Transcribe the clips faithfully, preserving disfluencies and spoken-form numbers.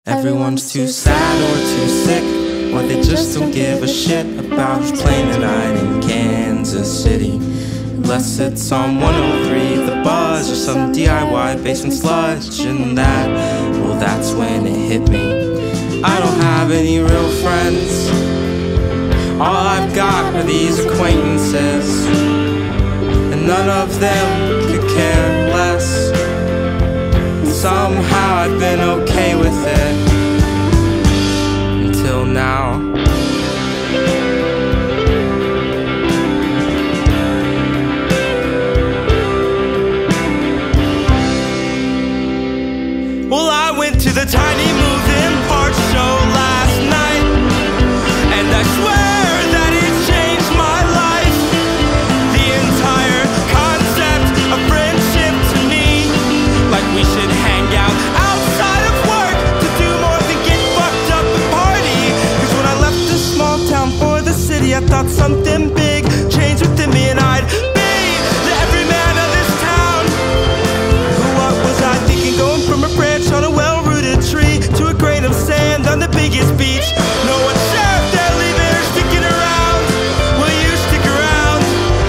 Everyone's too sad or too sick, or they just don't give a shit about who's playing tonight in Kansas City. Unless it's on one oh three, The Buzz, or some D I Y basement sludge. And that, well, that's when it hit me. I don't have any real friends. All I've got are these acquaintances, and none of them could care less. Somehow I've been okay with it until now. Well, I went to the tiny move-in parts show last night, and I swear that it changed my life. The entire concept of friendship to me, like we should hang out outside of work to do more than get fucked up and party. Cause when I left the small town for the city, I thought something big changed within me, and I'd be the everyman of this town. But what was I thinking, going from a branch on a well-rooted tree to a grain of sand on the biggest beach? No one's sure if they're leaving or sticking around. Will you stick around?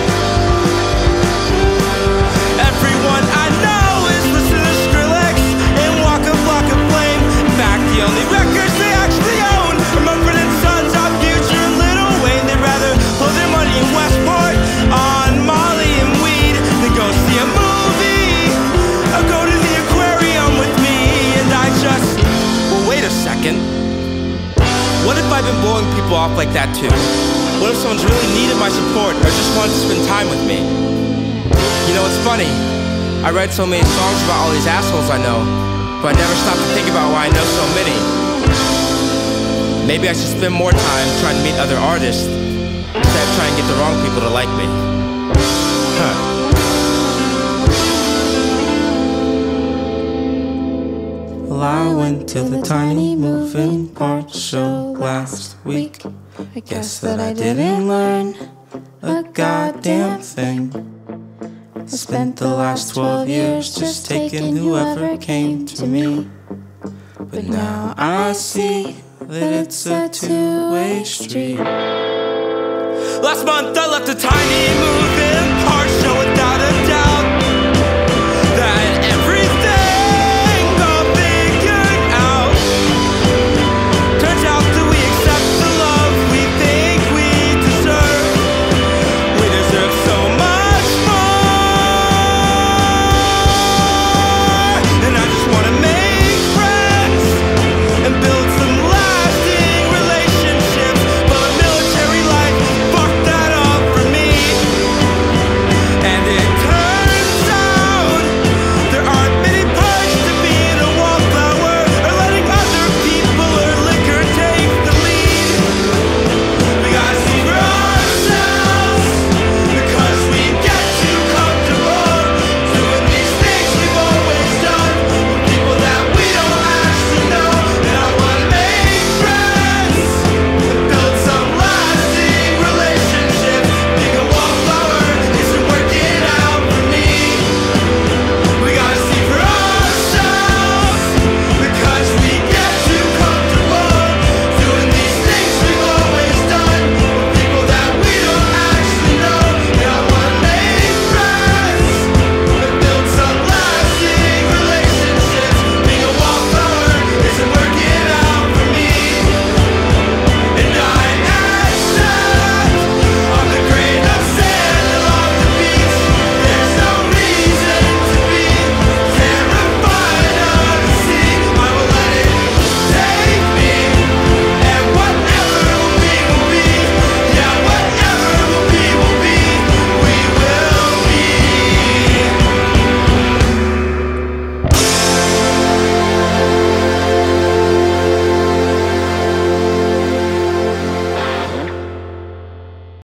Everyone I know is listening to Skrillex and Walk a Block of Flame. In fact, the only records they actually own are Mumford and Sons, Our Future, and Lil Wayne. They'd rather blow their money in Westport on Molly and weed than go see a movie or go to the aquarium with me. And I just, well, wait a second. What if I've been blowing people off like that too? What if someone's really needed my support or just wanted to spend time with me? You know, it's funny. I write so many songs about all these assholes I know, but I never stop to think about why I know so many. Maybe I should spend more time trying to meet other artists instead of trying to get the wrong people to like me. Huh. Well, I went to the tiny moving parts show last week. I guess that I didn't learn a goddamn thing. I spent the last twelve years just taking whoever came to me. But now I see that it's a two-way street. Last month I left a tiny moving